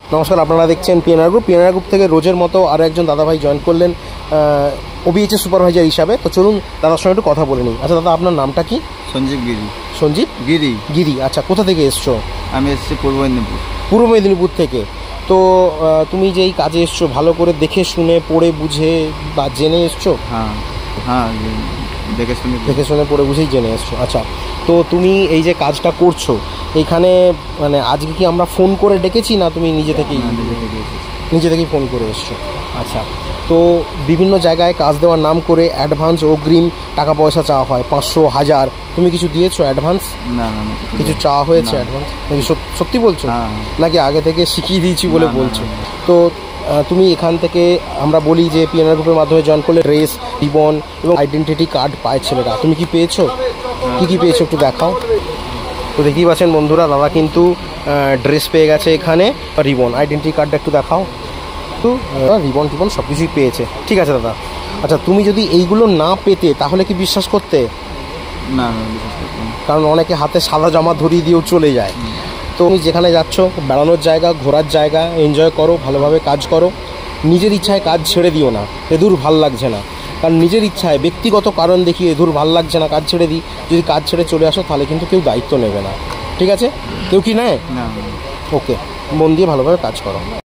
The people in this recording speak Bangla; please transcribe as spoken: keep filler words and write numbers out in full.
নমস্কার, আপনারা দেখছেন পিএনআর গ্রুপ। পিএনআর গ্রুপ থেকে রোজের মতো আরও একজন দাদাভাই জয়েন করলেন ওবিএইচএস সুপারভাইজার হিসাবে। তো চলুন দাদার সঙ্গে একটু কথা বলে নিই। আচ্ছা দাদা, আপনার নামটা কি? সঞ্জীব গিরি। সঞ্জীব গিরি গিরি আচ্ছা, কোথা থেকে এসছো? আমি এসেছি পূর্ব মেদিনীপুর। পূর্ব মেদিনীপুর থেকে। তো তুমি যে এই কাজে এসছো, ভালো করে দেখে শুনে পড়ে বুঝে বা জেনে এসছো? হ্যাঁ হ্যাঁ দেখে শুনে দেখে শুনে পড়ে বুঝেই জেনে এসছো। আচ্ছা, তো তুমি এই যে কাজটা করছো এইখানে, মানে আজকে কি আমরা ফোন করে ডেকেছি না তুমি নিজে থেকেই নিজে থেকেই ফোন করে এসছো? আচ্ছা, তো বিভিন্ন জায়গায় কাজ দেওয়ার নাম করে অ্যাডভান্স অগ্রিম টাকা পয়সা চাওয়া হয়, পাঁচশো হাজার। তুমি কিছু দিয়েছো অ্যাডভান্স? না না, কিছু চাওয়া হয়েছে অ্যাডভান্স নাকি সত্যি বলছো, নাকি আগে থেকে শিখিয়ে দিয়েছি বলে বলছো? তো তুমি এখান থেকে, আমরা বলি যে পিএনআর গ্রুপের মাধ্যমে জয়েন করলে ড্রেস, রিবন এবং আইডেন্টিটি কার্ড পায় ছেলেরা। তুমি কি পেয়েছো? কি কি পেয়েছো একটু দেখাও। তো দেখতেই পাচ্ছেন বন্ধুরা, দাদা কিন্তু ড্রেস পেয়ে গেছে এখানে, রিবন, আইডেন্টিটি কার্ডটা একটু দেখাও। তো রিবন টিবন সব কিছুই পেয়েছে। ঠিক আছে দাদা। আচ্ছা, তুমি যদি এইগুলো না পেতে তাহলে কি বিশ্বাস করতে? না, কারণ অনেকে হাতে সাদা জামা ধরিয়ে দিয়েও চলে যায়। তো তুমি যেখানে যাচ্ছ, বেড়ানোর জায়গা, ঘোরার জায়গা, এনজয় করো, ভালোভাবে কাজ করো। নিজের ইচ্ছায় কাজ ছেড়ে দিও না, এদূর ভাল লাগছে না। কারণ নিজের ইচ্ছায় ব্যক্তিগত কারণ দেখিয়ে এদূর ভাল লাগছে না কাজ ছেড়ে দিই, যদি কাজ ছেড়ে চলে আসো তাহলে কিন্তু কেউ দায়িত্ব নেবে না। ঠিক আছে? কেউ কি নেয়? না। ওকে, মন দিয়ে ভালোভাবে কাজ করো।